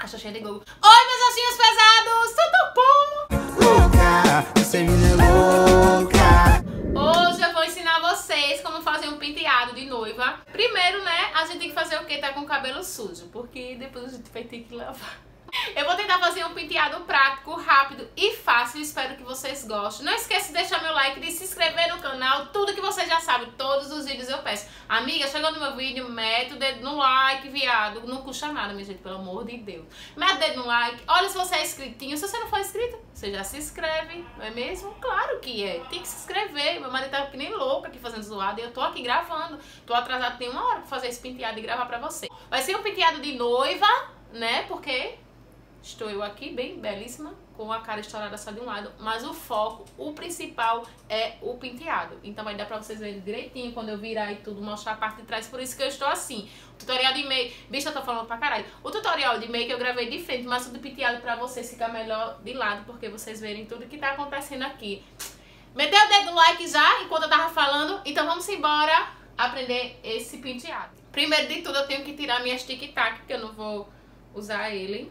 Xoxinha de Google. Oi, meus ossinhos pesados, tudo bom? Louca, você me louca. Hoje eu vou ensinar vocês como fazer um penteado de noiva. Primeiro, né, a gente tem que fazer o quê? Tá com o cabelo sujo, porque depois a gente vai ter que lavar. Eu vou tentar fazer um penteado prático, rápido e fácil. Espero que vocês gostem. Não esqueça de deixar meu like, de se inscrever no canal. Tudo que vocês já sabem, todos os vídeos eu peço. Amiga, chegou no meu vídeo, mete o dedo no like, viado. Não custa nada, minha gente, pelo amor de Deus. Mete o dedo no like. Olha se você é inscritinho. Se você não for inscrito, você já se inscreve, não é mesmo? Claro que é. Tem que se inscrever. Meu marido tá que nem louco aqui fazendo zoada e eu tô aqui gravando. Tô atrasado, tem uma hora pra fazer esse penteado e gravar pra você. Vai ser um penteado de noiva, né? Porque estou eu aqui bem belíssima, com a cara estourada só de um lado, mas o foco, o principal é o penteado. Então vai dar pra vocês verem direitinho quando eu virar e tudo, mostrar a parte de trás, por isso que eu estou assim. O tutorial de make, bicho, eu tô falando pra caralho. O tutorial de make eu gravei de frente, mas o do penteado pra vocês ficar melhor de lado, porque vocês verem tudo que tá acontecendo aqui. Meteu o dedo no like já, enquanto eu tava falando, então vamos embora aprender esse penteado. Primeiro de tudo eu tenho que tirar minhas tic-tac, porque eu não vou usar ele.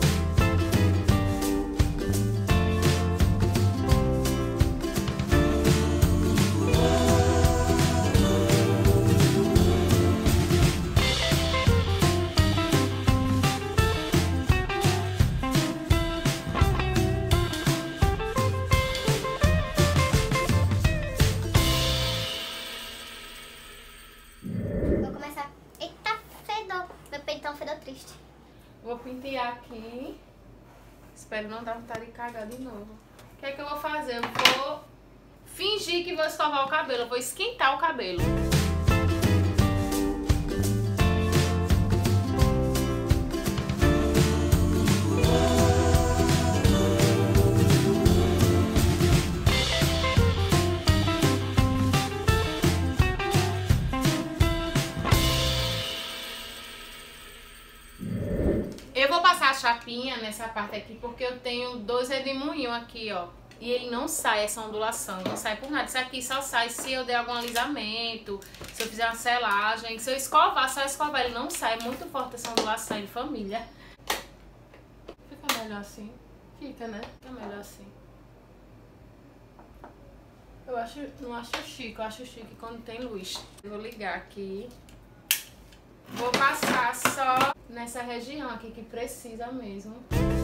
Triste. Vou pentear aqui. Espero não dar vontade de cagar de novo. O que é que eu vou fazer? Eu vou fingir que vou escovar o cabelo. Eu vou esquentar o cabelo. Eu vou passar a chapinha nessa parte aqui porque eu tenho dois redemoinhos aqui, ó. E ele não sai, essa ondulação, não sai por nada. Isso aqui só sai se eu der algum alisamento, se eu fizer uma selagem. Se eu escovar, só escovar, ele não sai. É muito forte essa ondulação de família. Fica melhor assim? Fica, né? Fica melhor assim. Eu não acho chique, eu acho chique quando tem luz. Eu vou ligar aqui. Vou passar só nessa região aqui que precisa mesmo.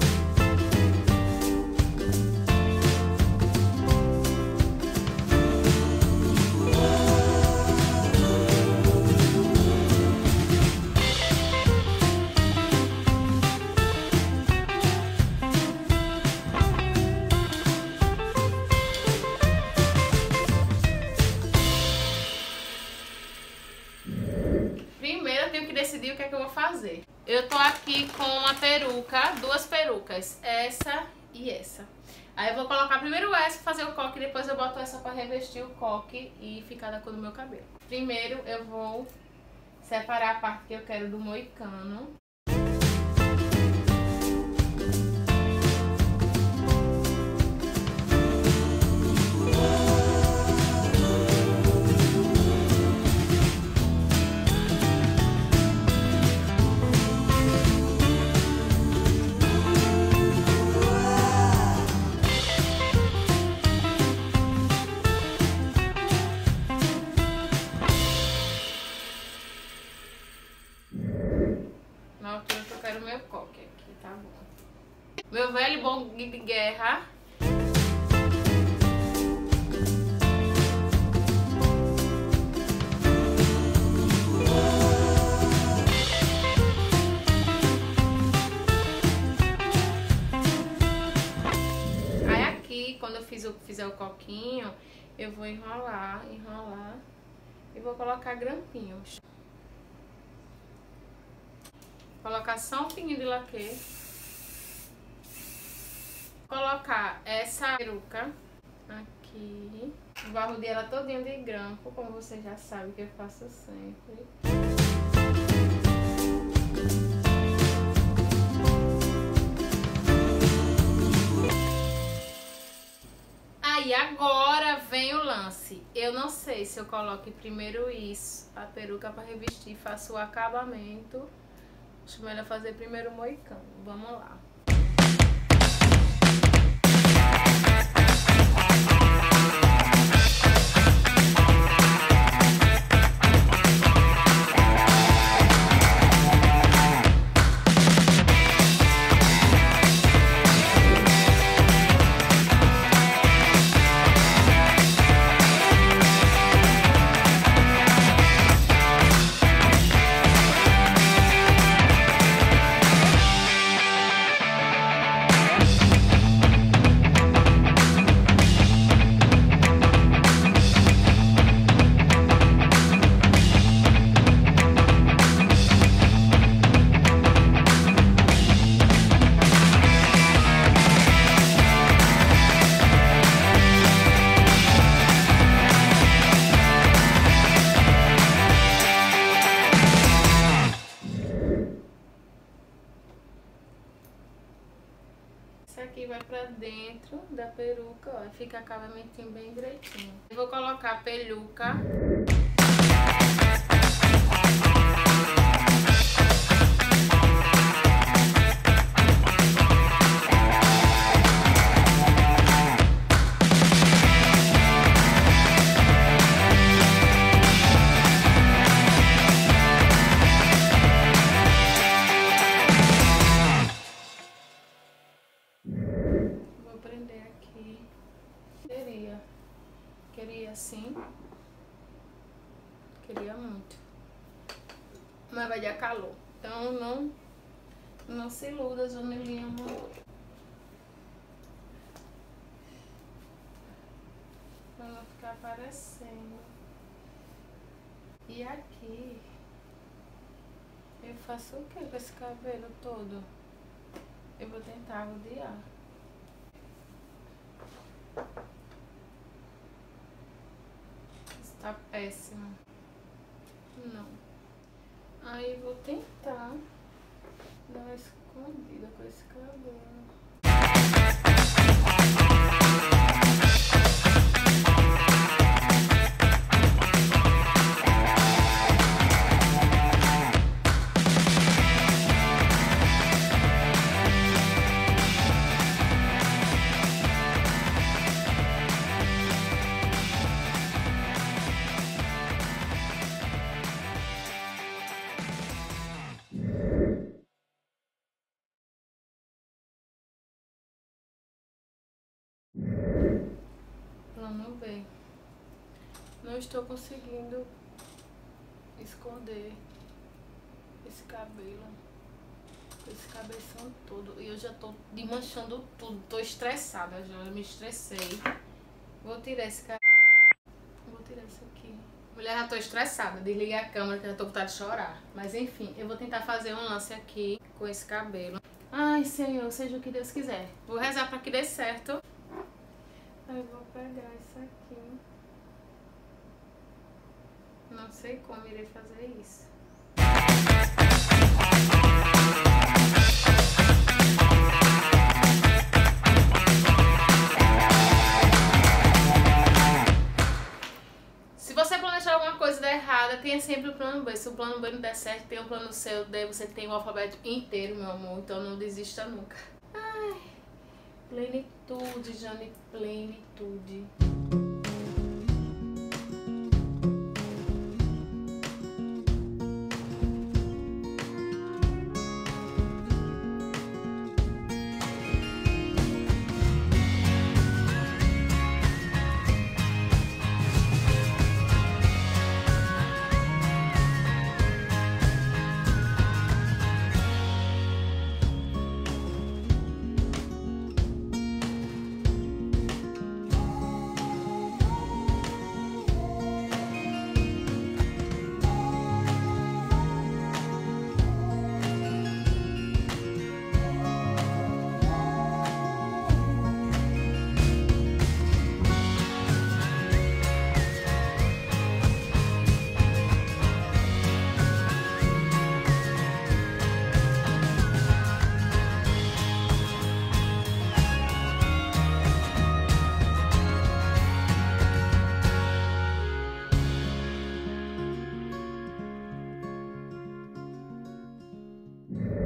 Decidir o que é que eu vou fazer. Eu tô aqui com uma peruca, duas perucas, essa e essa. Aí eu vou colocar primeiro essa, fazer o coque, depois eu boto essa pra revestir o coque e ficar da cor do meu cabelo. Primeiro eu vou separar a parte que eu quero do moicano. Na altura que eu quero meu coque aqui, tá bom. Meu velho bom de guerra. Aí aqui, quando eu fizer o coquinho, eu vou enrolar e vou colocar grampinhos. Colocar só um pinguinho de laque. Colocar essa peruca aqui. Vou arrudear ela todinha de grampo, como vocês já sabem que eu faço sempre. Aí agora vem o lance. Eu não sei se eu coloco primeiro isso, a peruca para revestir, faço o acabamento. Acho melhor fazer primeiro o moicano. Vamos lá. Esse aqui vai pra dentro da peruca, ó, fica acabamentinho bem direitinho. Eu vou colocar a peluca. Queria assim. Queria muito. Mas vai dar calor. Então não se iluda, janelinha, amor. Pra não ficar aparecendo. E aqui eu faço o que com esse cabelo todo? Eu vou tentar rodear. Tá péssimo. Não. Aí vou tentar dar uma escondida com esse cabelo. Plano B. Não estou conseguindo esconder esse cabelo. Esse cabeção todo. E eu já tô desmanchando tudo. Tô estressada já. Eu me estressei. Vou tirar esse cabelo. Vou tirar isso aqui. Mulher, já tô estressada. Desliguei a câmera que eu já tô com vontade de chorar. Mas enfim, eu vou tentar fazer um lance aqui com esse cabelo. Ai, Senhor, seja o que Deus quiser. Vou rezar pra que dê certo. Aí eu vou pegar isso aqui. Não sei como irei fazer isso. Se você planejar alguma coisa dar errada, tenha sempre o plano B. Se o plano B não der certo, tem o plano C, daí você tem o alfabeto inteiro, meu amor. Então não desista nunca. Ai, plenitude, Jane, plenitude.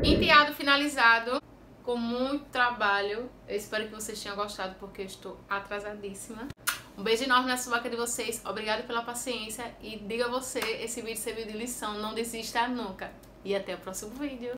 Penteado finalizado, com muito trabalho. Eu espero que vocês tenham gostado, porque eu estou atrasadíssima. Um beijo enorme na subaca de vocês, obrigado pela paciência e diga você, esse vídeo serviu de lição, não desista nunca. E até o próximo vídeo.